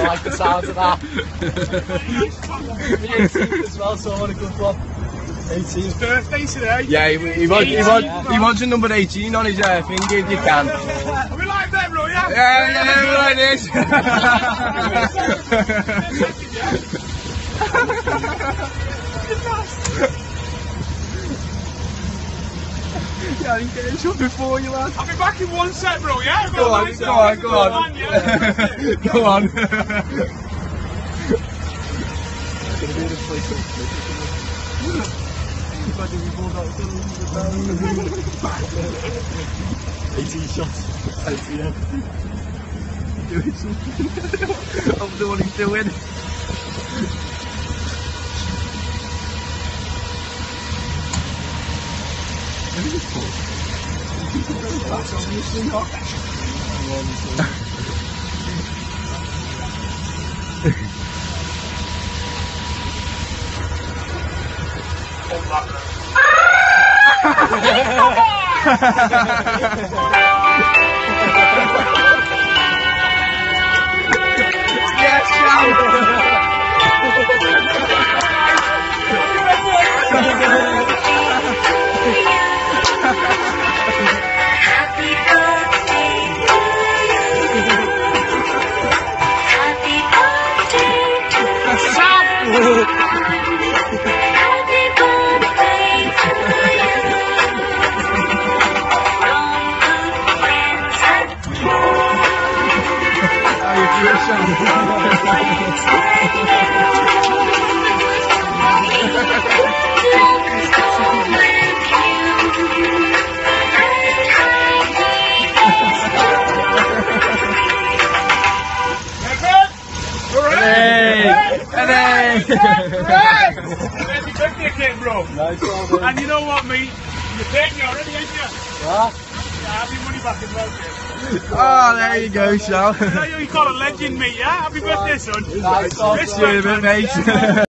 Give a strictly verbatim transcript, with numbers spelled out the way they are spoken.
like the sound of that. The eighteenth as well, so I want a good one. eighteenth. Birthday today. Yeah, he, he, wants, he, wants, he wants a number eighteen on his uh, finger if you can. Are we like that, bro? Yeah? Yeah, yeah, we're like this. Yeah, I didn't get in shot before you, lad. I'll be back in one set, bro, yeah? Go on, go on, go on. Go on. eighteen shots. eighteen. Doing something. I'm the one who's doing. That's obviously not. Yes, shout! Happy birthday to you. Happy birthday to you. Happy birthday to you. From good friends and How you feel, Sean? Happy birthday cake, bro. Nice one, man. And you know what, mate? You're taking it already, ain't you? Yeah. Yeah, have your money back as well, mate. Oh, there you go, Sean. You know you call a legend, mate, yeah? Happy birthday, son. Nice one. See you in a bit, mate.